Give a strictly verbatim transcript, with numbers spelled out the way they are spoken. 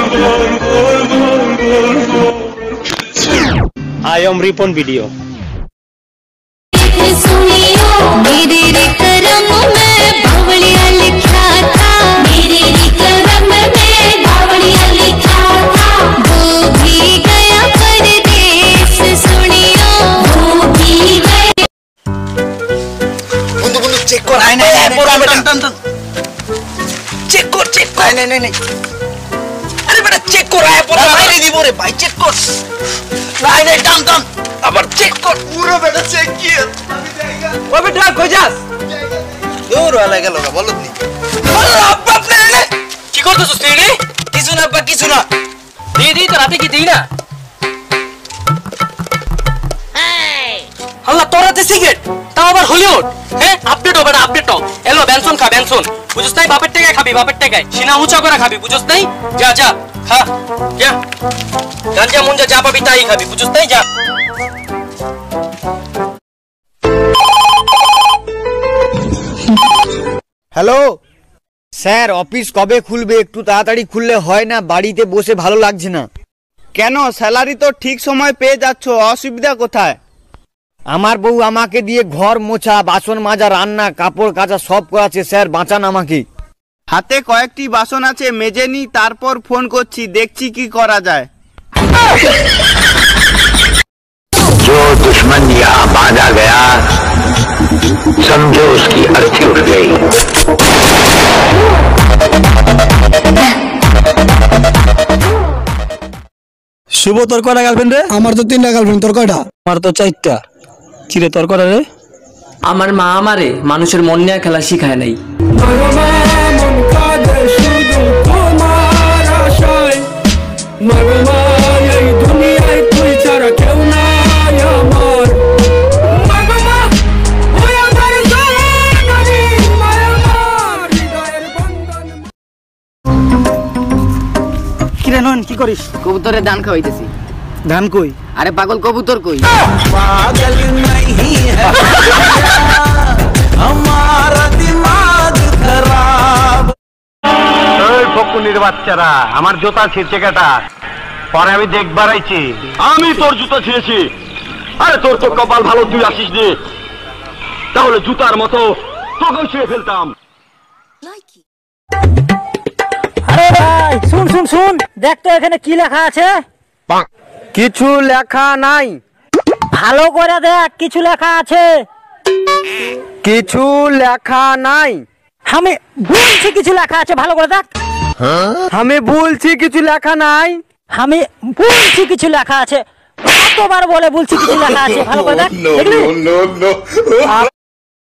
I am Ripon Video. Check कर नहीं नहीं नहीं टन टन चेक कर चेक कर नहीं नहीं नहीं अरे बेटा चेक कर आया पूरा বাইরে দিব রে ভাই চেক কর नहीं नहीं टन टन আবার চেক কর পুরো বেটা চেক কি আমি জায়গা ও বেটা কই যাস দূর হয়ে গেল না বলদ নি আল্লাহ আব্বা আপনি কি করতেছস তুই রে কিছু না আব্বা কিছু না দি দি তো রাতে কি দেই না আল্লাহ তোরাতে সিগারেট তাও আবার হলিউড হ্যাঁ আপডেট হবে না আপডেট হোক এলো বেনসন খা বেনসন বুঝছস তাই বাপের টাকায় খাবি বাপের টাকায় সিনা উঁচা করে খাবি বুঝছস তাই যা যা খা যা গাঞ্জা মুঞ্জা যা পাবি তাই খাবি বুঝছস তাই যা হ্যালো স্যার অফিস কবে খুলবে একটু তাড়াতাড়ি খুললে হয় না বাড়িতে বসে ভালো লাগছে না কেন স্যালারি তো ঠিক সময় পেয়ে যাচ্ছ অসুবিধা কোথায় আমার বউ আমাকে দিয়ে ঘর মোছা বাসন মাজা রান্না কাপড় কাচা সব করাচ্ছে স্যার বাঁচান আমাকে হাতে কয়েকটি বাসন আছে মেজে নি তারপর ফোন করছি দেখছি কি করা যায় जो दुश्मन यहाँ बांधा गया समझो उसकी अर्थी उठ गई শুভ তোর কয়টা গার্লফ্রেন্ড রে আমার তো তিনটা গার্লফ্রেন্ড তোর কয়টা আমার তো চারটা চিরে তোর কয়টা রে আমার মা আমারে মানুষের মন নিয়ে খেলা শিখায় নাই কিরে নন কি করিস কবুতরের ধান খাওয়াইতেছি ধান কই আরে পাগল কবুতর কই पागल नहीं है हमारा दिमाग खराब ওই ফকুনির বাচ্চারা আমার জুতা ছিঁড়ছে কেটা পরে আমি দেখবার আইছি আমি তোর জুতা ছিঁড়েছি আরে তোর তো কপাল ভালো তুই আসিস নি তাহলে জুতার মতো তোকেও ছিঁড়ে ফেলতাম আরে ভাই শুন শুন শুন দেখ তো এখানে কি লেখা আছে কিছু লেখা নাই ভালো করে দেখ কিছু লেখা আছে কিছু লেখা নাই আমি বলছি কিছু লেখা আছে ভালো করে দেখ আমি বলছি কিছু লেখা নাই আমি বলছি কিছু লেখা আছে কতবার বলে বলছি কিছু লেখা আছে ভালো করে দেখ দেখলি